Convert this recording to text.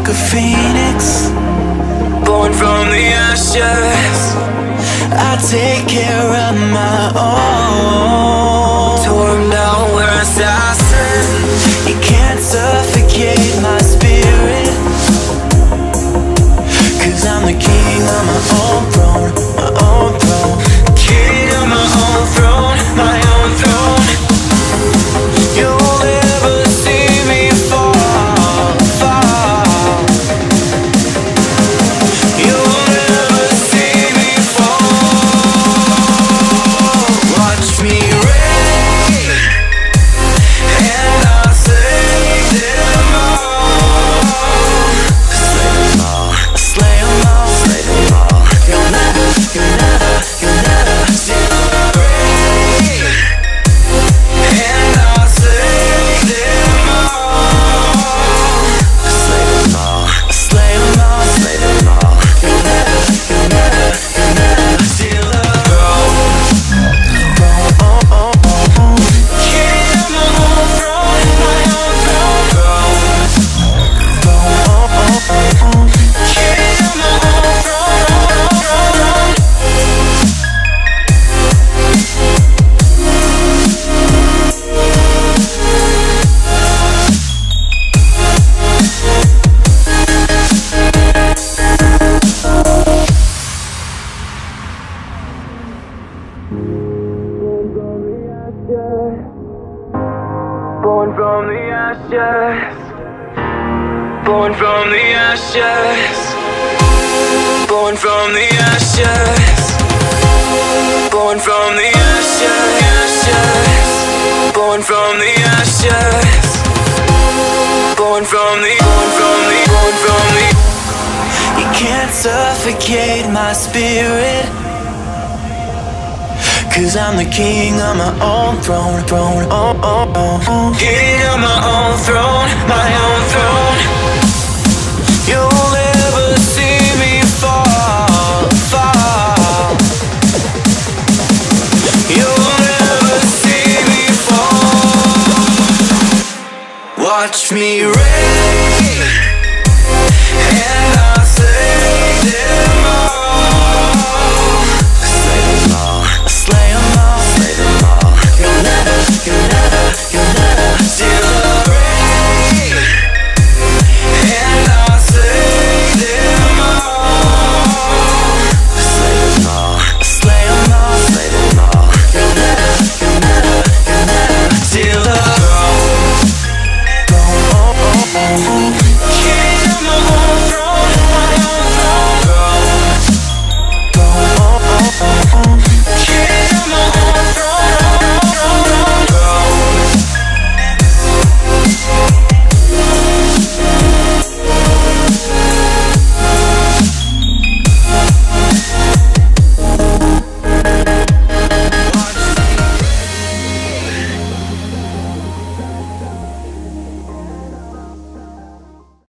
a phoenix, born from the ashes. I take care of my own. Torn down, we're assassin. You can't suffocate my spirit, 'cause I'm the king on my own throne, my own throne. King on my own throne, my own throne. You'll never see me fall, fall. You'll never see me fall. Watch me reign, and I'll save them all. Slay them all, slay them all, slay them all. You'll never see me reign, and I'll save them all. Slay them all, slay them all, slay them all. You'll never see the throne. King of my own throne, my own throne. King of my own throne. Born from the ashes, born from the ashes, born from the ashes, born from the ashes, born from the ashes, born from the. You can't suffocate my spirit, 'cause I'm the king on my own throne, throne, oh, oh, oh. King on my own throne, my own throne. You'll never see me fall, fall. You'll never see me fall. Watch me reign, and I'll save them all.